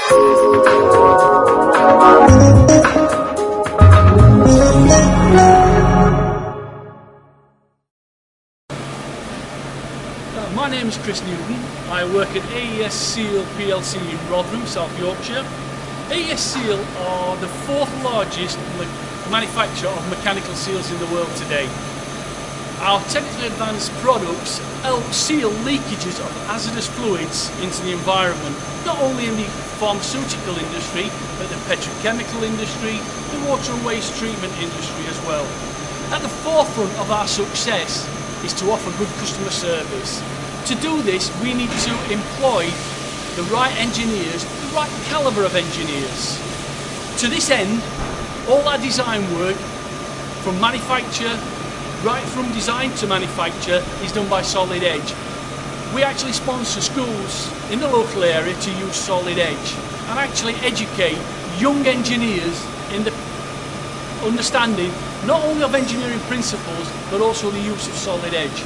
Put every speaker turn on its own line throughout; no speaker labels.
My name is Chris Newton. I work at AESSEAL plc in Rotherham, South Yorkshire. AESSEAL are the fourth largest manufacturer of mechanical seals in the world today. Our technically advanced products help seal leakages of hazardous fluids into the environment, not only in the pharmaceutical industry, but the petrochemical industry, the water and waste treatment industry as well. At the forefront of our success is to offer good customer service. To do this, we need to employ the right engineers, the right calibre of engineers. To this end, all our design work, from manufacture, right from design to manufacture, is done by Solid Edge. We actually sponsor schools in the local area to use Solid Edge and actually educate young engineers in the understanding not only of engineering principles but also the use of Solid Edge.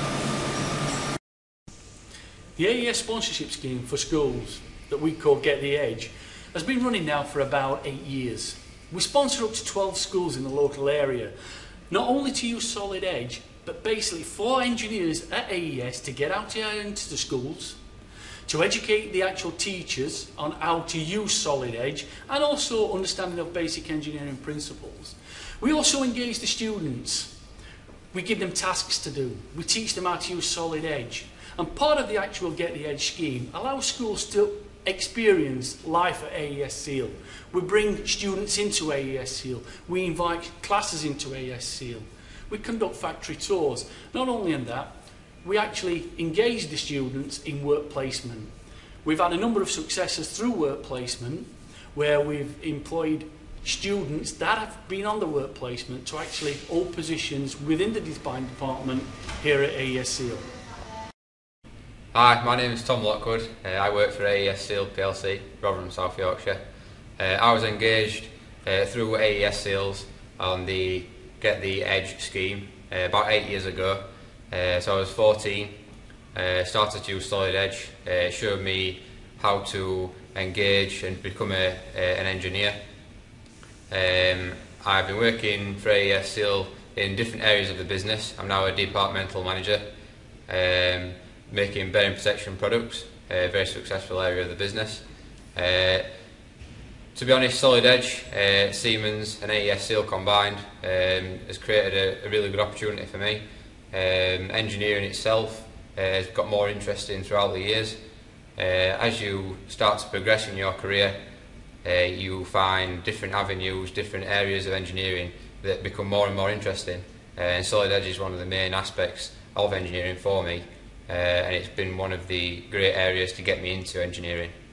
The AES sponsorship scheme for schools that we call Get the Edge has been running now for about 8 years. We sponsor up to 12 schools in the local area, not only to use Solid Edge, but basically for engineers at AES to get out into the schools, to educate the actual teachers on how to use Solid Edge and also understanding of basic engineering principles. We also engage the students. We give them tasks to do. We teach them how to use Solid Edge. And part of the actual Get the Edge scheme allows schools to experience life at AESSEAL. We bring students into AESSEAL. We invite classes into AESSEAL. We conduct factory tours. Not only in that, we actually engage the students in work placement. We've had a number of successes through work placement where we've employed students that have been on the work placement to actually hold positions within the design department here at AESSEAL.
Hi, my name is Tom Lockwood. I work for AESSEAL plc, Rotherham, South Yorkshire. I was engaged through AESSEALs on the Get the Edge scheme about 8 years ago. So I was 14, started to use Solid Edge. It showed me how to engage and become an engineer. I've been working for AESSEAL in different areas of the business. I'm now a departmental manager. Making bearing protection products, a very successful area of the business. To be honest, Solid Edge, Siemens and AESSEAL combined has created a really good opportunity for me. Engineering itself has got more interesting throughout the years. As you start to progress in your career, you find different avenues, different areas of engineering that become more and more interesting. And Solid Edge is one of the main aspects of engineering for me. And it's been one of the great areas to get me into engineering.